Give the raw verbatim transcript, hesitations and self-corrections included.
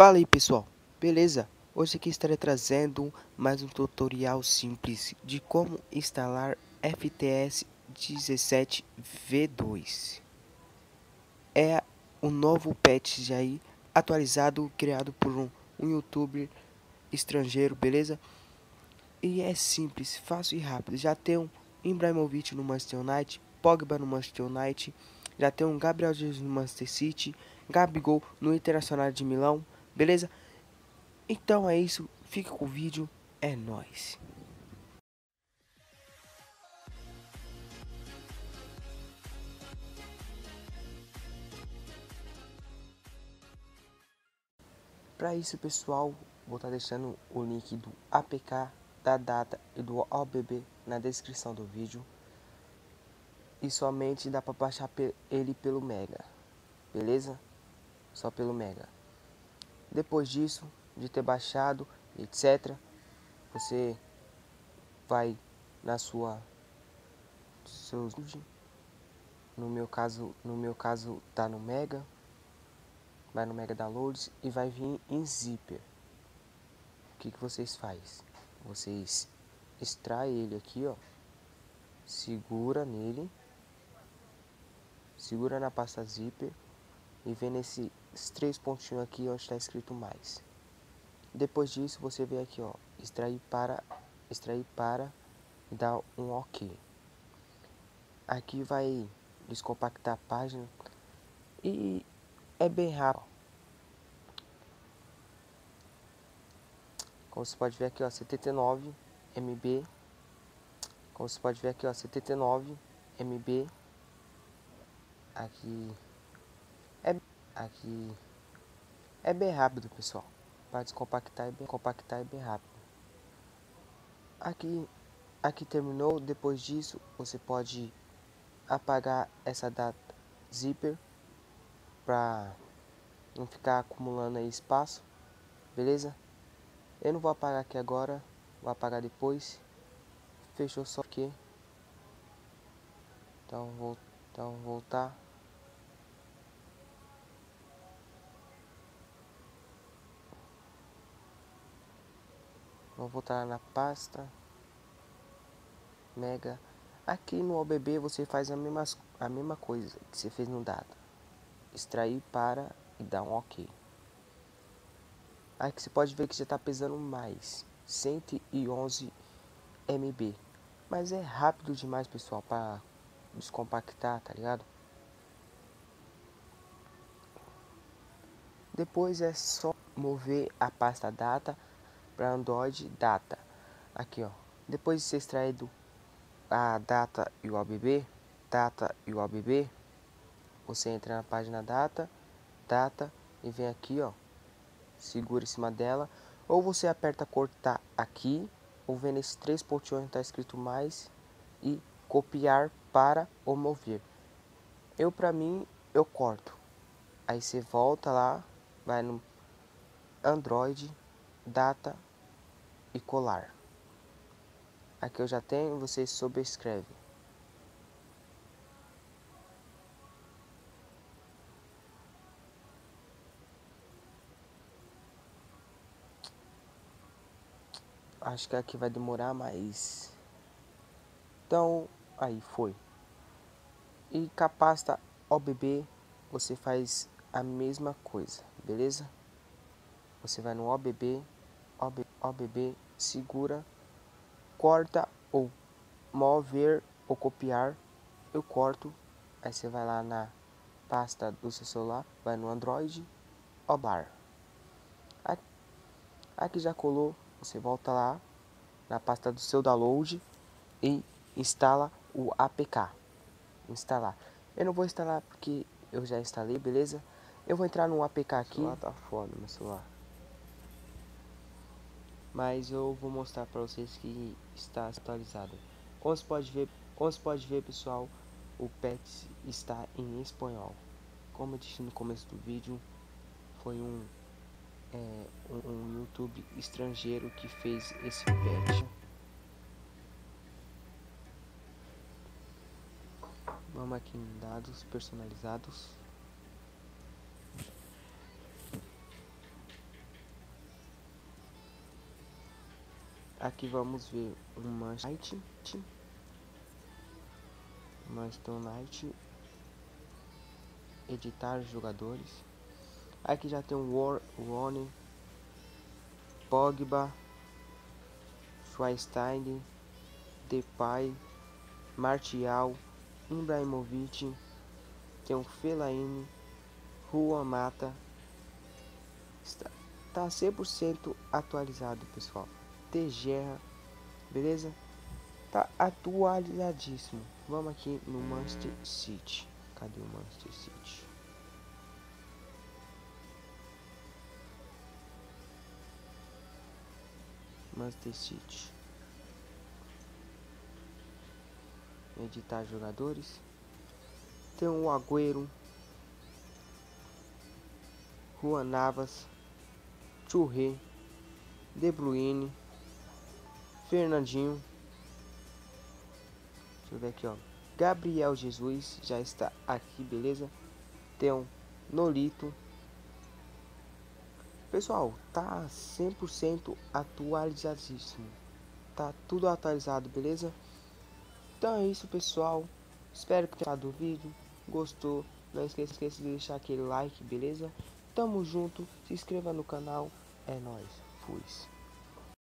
Fala aí pessoal, beleza? Hoje aqui estarei trazendo mais um tutorial simples de como instalar F T S dezessete V dois. É o novo patch aí atualizado, criado por um, um youtuber estrangeiro, beleza? E é simples, fácil e rápido. Já tem um Ibrahimovic no Manchester United, Pogba no Manchester United, já tem um Gabriel Jesus no Manchester City, Gabigol no Internacional de Milão, beleza? Então é isso, fica com o vídeo, é nóis. Para isso pessoal, vou estar deixando o link do A P K, da data e do O B B na descrição do vídeo. E somente dá para baixar ele pelo Mega, beleza? Só pelo Mega. Depois disso, de ter baixado, etcétera, você vai na sua seus no meu caso, no meu caso tá no Mega, vai no Mega Downloads e vai vir em zíper. O que que vocês faz? Vocês extraem ele aqui, ó, segura nele, segura na pasta zíper e vem nesses três pontinhos aqui onde está escrito mais. Depois disso você vem aqui, ó, extrair para, extrair para e dar um OK. Aqui vai descompactar a página e é bem rápido. Como você pode ver aqui, ó, setenta e nove megabytes. Como você pode ver aqui, ó, setenta e nove megabytes. Aqui é aqui é bem rápido, pessoal. Para descompactar é bem compactar é bem rápido. Aqui aqui terminou. Depois disso, você pode apagar essa data zíper para não ficar acumulando aí espaço, beleza? Eu não vou apagar aqui agora, vou apagar depois. Fechou só aqui. Então vou então voltar. Vou voltar na pasta Mega. Aqui no O B B você faz a mesma, a mesma coisa que você fez no data. Extrair para e dar um OK. Aqui você pode ver que já está pesando mais, cento e onze megabytes. Mas é rápido demais, pessoal, para descompactar, tá ligado? Depois é só mover a pasta data para Android data. Aqui, ó. Depois de ser extraído a data e o O B B, data e o O B B, você entra na página data, data e vem aqui, ó, segura em cima dela, ou você aperta cortar aqui, ou vem nesses três pontinhos tá escrito mais e copiar para ou mover. Eu para mim eu corto. Aí você volta lá, vai no Android, data e colar. Aqui eu já tenho, você sobrescreve. Acho que aqui vai demorar mais. Então, aí foi. E com a pasta O B B, você faz a mesma coisa, beleza? Você vai no O B B, O B B, segura, corta ou mover ou copiar. Eu corto, aí você vai lá na pasta do seu celular, vai no Android, Obar. Aqui já colou, você volta lá na pasta do seu download e instala o A P K. Instalar. Eu não vou instalar porque eu já instalei, beleza? Eu vou entrar no A P K aqui. O celular tá foda, meu celular. Mas eu vou mostrar para vocês que está atualizado. Como você pode ver, como você pode ver, pessoal, o patch está em espanhol. Como eu disse no começo do vídeo, foi um é, um, um YouTube estrangeiro que fez esse patch. Vamos aqui em dados personalizados. Aqui vamos ver um Manchester United, Manchester United, editar os jogadores. Aqui já tem o War, Warner, Pogba, Schweinsteiger, Depay, Martial, Ibrahimovic, tem o Fellaini, Juan Mata. Está, tá cem por cento atualizado, pessoal. De Gea, beleza? Tá atualizadíssimo. Vamos aqui no Manchester City. Cadê o Manchester City? Manchester City. Editar jogadores. Tem o Agüero, Juan Navas, Touré, De Bruyne, Fernandinho. Deixa eu ver aqui, ó. Gabriel Jesus já está aqui, beleza? Tem um Nolito. Pessoal, tá cem por cento atualizadíssimo. Tá tudo atualizado, beleza? Então é isso, pessoal. Espero que tenha gostado do vídeo. Gostou? Não esqueça, esqueça de deixar aquele like, beleza? Tamo junto. Se inscreva no canal. É nóis. Fui.